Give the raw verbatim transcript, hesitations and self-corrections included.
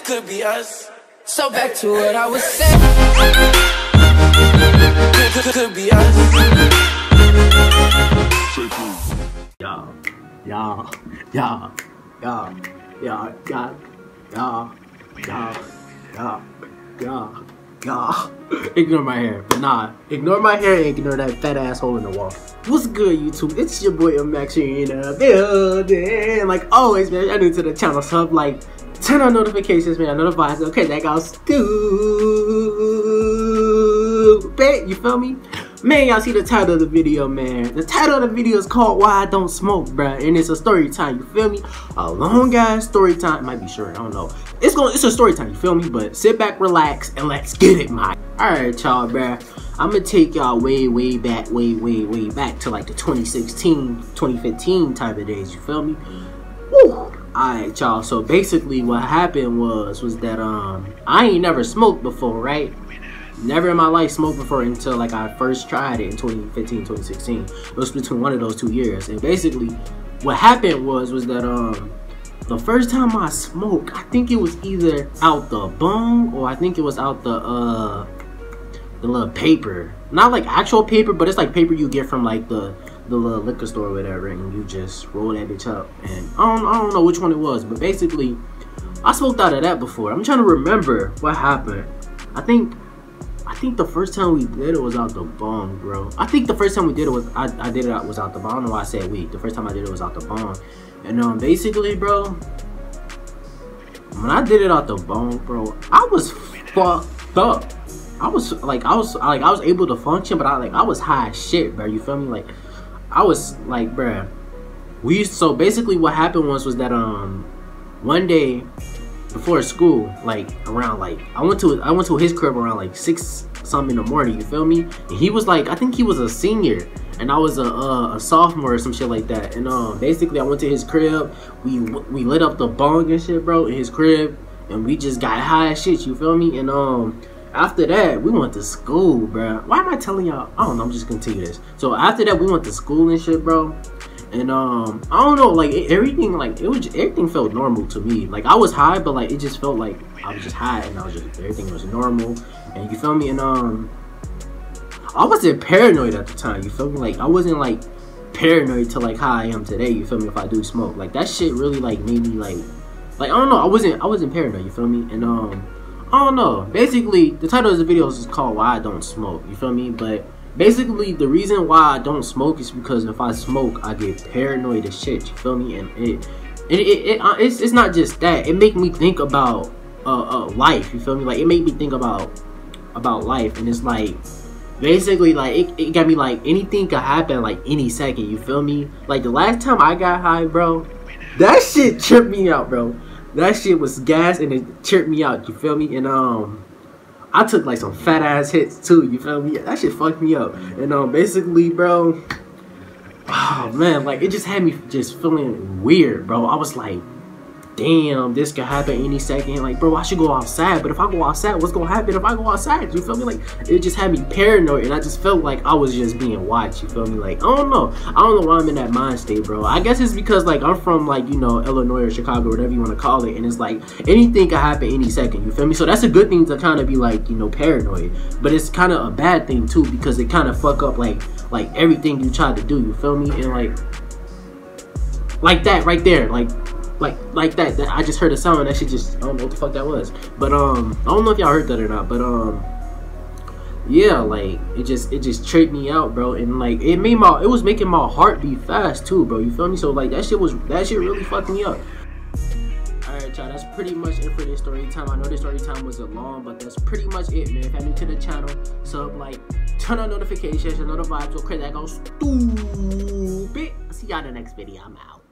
could be us. So back to what I was saying. Could, could, could be us. Yeah, yeah, yeah, yeah, yeah, yeah, yeah, yeah, yeah, yeah, yeah. Ignore my hair, but nah, ignore my hair and ignore that fat asshole in the wall. What's good, YouTube? It's your boy M Max here in the building. Like always, man, I'm new to the channel, so like turn on notifications, man. Notifies. Okay, that goes stupid. You feel me? Man, y'all see the title of the video, man. The title of the video is called Why I Don't Smoke, bruh. And it's a story time, you feel me? A long ass story time. It might be short, I don't know. It's going it's a story time, you feel me? But sit back, relax, and let's get it, man. Alright, y'all, bruh. I'm gonna take y'all way, way back, way, way, way back to like the twenty sixteen, twenty fifteen type of days, you feel me? Woo! Alright, y'all. So basically what happened was was that um I ain't never smoked before, right? Never in my life smoked before until like I first tried it in twenty fifteen, twenty sixteen. It was between one of those two years. And basically what happened was was that um the first time I smoked, I think it was either out the bong or I think it was out the uh the little paper. Not like actual paper, but it's like paper you get from like the the little liquor store or whatever, and you just roll that bitch up. And I don't, I don't know which one it was, but basically I smoked out of that before. I'm trying to remember what happened. I think I think the first time we did it was out the bong, bro. I think the first time we did it was I, I did it out was out the bong. I don't know why I said we. The first time I did it was out the bong. And um basically, bro, when I did it out the bong, bro, I was fucked up. I was like I was like I was able to function, but I like I was high as shit, bro. You feel me? Like I was like, bro. We used so basically what happened was was that um one day before school, like around like I went to I went to his crib around like six something in the morning. You feel me? And he was like, I think he was a senior, and I was a uh, a sophomore or some shit like that. And um, basically I went to his crib. We we lit up the bong and shit, bro, in his crib, and we just got high as shit. You feel me? And um, after that we went to school, bro. Why am I telling y'all? I don't know. I'm just gonna tell you this. So after that we went to school and shit, bro. And um, I don't know, like it, everything, like it was, just, everything felt normal to me. Like I was high, but like it just felt like I was just high, and I was just everything was normal. And you feel me? And um, I wasn't paranoid at the time. You feel me? Like I wasn't like paranoid to like how I am today. You feel me? If I do smoke, like that shit really like made me like, like I don't know. I wasn't, I wasn't paranoid. You feel me? And um, I don't know. Basically, the title of the video is called Why I Don't Smoke. You feel me? But basically, the reason why I don't smoke is because if I smoke, I get paranoid as shit. You feel me? And it, it, it, it uh, it's, it's not just that. It make me think about uh, uh, life. You feel me? Like it made me think about about life, and it's like basically like it, it got me like anything could happen like any second. You feel me? Like the last time I got high, bro, that shit tripped me out, bro. That shit was gas and it tripped me out. You feel me? And um. I took like some fat ass hits too, you feel me? That shit fucked me up. And um, basically, bro, oh man, like it just had me just feeling weird, bro. I was like, damn, this could happen any second. Like, bro, I should go outside. But if I go outside, what's gonna happen if I go outside? You feel me? Like, it just had me paranoid, and I just felt like I was just being watched. You feel me? Like, I don't know. I don't know why I'm in that mind state, bro. I guess it's because like I'm from like, you know, Illinois or Chicago, whatever you want to call it, and it's like anything could happen any second. You feel me? So that's a good thing to kind of be like, you know, paranoid. But it's kind of a bad thing too, because it kind of fuck up like like everything you try to do. You feel me? And like like that right there, like. Like, like that, that, I just heard a sound and that shit just, I don't know what the fuck that was. But, um, I don't know if y'all heard that or not, but, um, yeah, like, it just, it just tripped me out, bro. And, like, it made my, it was making my heart beat fast, too, bro. You feel me? So, like, that shit was, that shit really fucked me up. Alright, y'all, that's pretty much it for this story time. I know this story time was a long, but that's pretty much it, man. If you're new to the channel, sub, like, turn on notifications, you know the vibes, okay, that goes stupid. See y'all in the next video. I'm out.